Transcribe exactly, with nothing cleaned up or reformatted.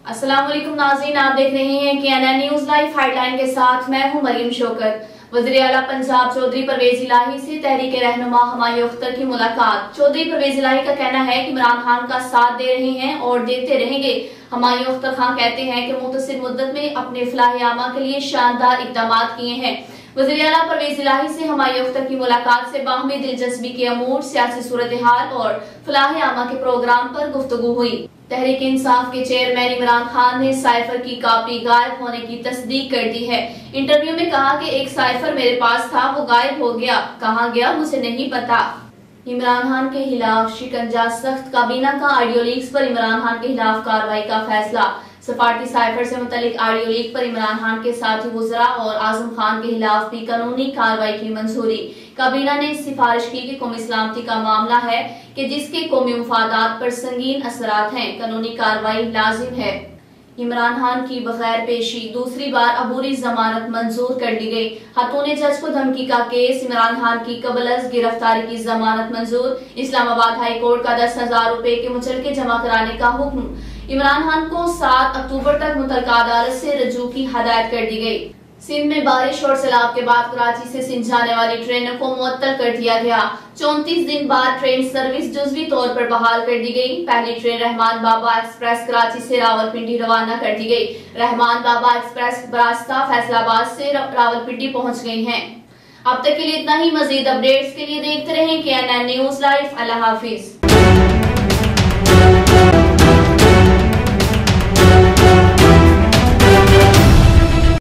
अस्सलाम वालेकुम नाज़रीन, आप देख रहे हैं K N N news live headline के साथ मैं हूं मरियम शौकत। वज़ीर आला पंजाब चौधरी परवेज इलाही से तहरीक रहनुमा हुमायूं अख्तर की मुलाकात। चौधरी परवेज इलाही का कहना है कि इमरान खान का साथ दे रहे हैं और देते रहेंगे। हुमायूं अख्तर खान कहते हैं कि मुख्तसर मुद्दत में अपने फलाह आमा के लिए शानदार इक़दाम किए हैं। वज़ीर आला परवेज इलाही से हुमायूं अख्तर की मुलाकात से बाहमी दिलचस्पी के अमूर, सियासी सूरत हाल और फलाह आमा के प्रोग्राम पर गुफ्तगू हुई। तहरीक इंसाफ के चेयरमैन इमरान खान ने साइफर की कॉपी गायब होने की तस्दीक कर दी है। इंटरव्यू में कहा कि एक साइफर मेरे पास था, वो गायब हो गया, कहाँ गया मुझे नहीं पता। इमरान खान के खिलाफ शिकंजा सख्त, काबीना का ऑडियो लीक्स पर इमरान खान के खिलाफ कार्रवाई का फैसला। सफारती साइफर से मुतल्लिक ऑडियो लीक पर इमरान खान के साथी वज़रा और आजम खान के खिलाफ भी कानूनी कार्रवाई की मंजूरी। काबीना ने सिफारिश की कि कौमी सलामती का मामला है कि जिसके कौमी मफादात पर संगीन असरात हैं, कानूनी कार्रवाई लाजिम है। इमरान खान की बगैर पेशी दूसरी बार अबूरी जमानत मंजूर कर दी गई। खातून जज को धमकी का केस, इमरान खान की कबल अज गिरफ्तारी की जमानत मंजूर। इस्लामाबाद हाई कोर्ट का दस हजार रुपए के मुचलके जमा कराने का हुक्म। इमरान खान को सात अक्टूबर तक मुतल्लिका अदालत से रजू की हदायत कर दी गई। सिंध में बारिश और सैलाब के बाद कराची से सिंध जाने वाली ट्रेनों को मुअत्तल कर दिया गया। चौंतीस दिन बाद ट्रेन सर्विस जुज़वी तौर पर बहाल कर दी गई। पहली ट्रेन रहमान बाबा एक्सप्रेस कराची से रावलपिंडी रवाना कर दी गई। रहमान बाबा एक्सप्रेस बरास्ता फैसलाबाद से रावलपिंडी पहुंच गई हैं। अब तक के लिए इतना ही। मजीद अपडेट्स के लिए देखते रहें K N N news live. अल्लाह हाफिज।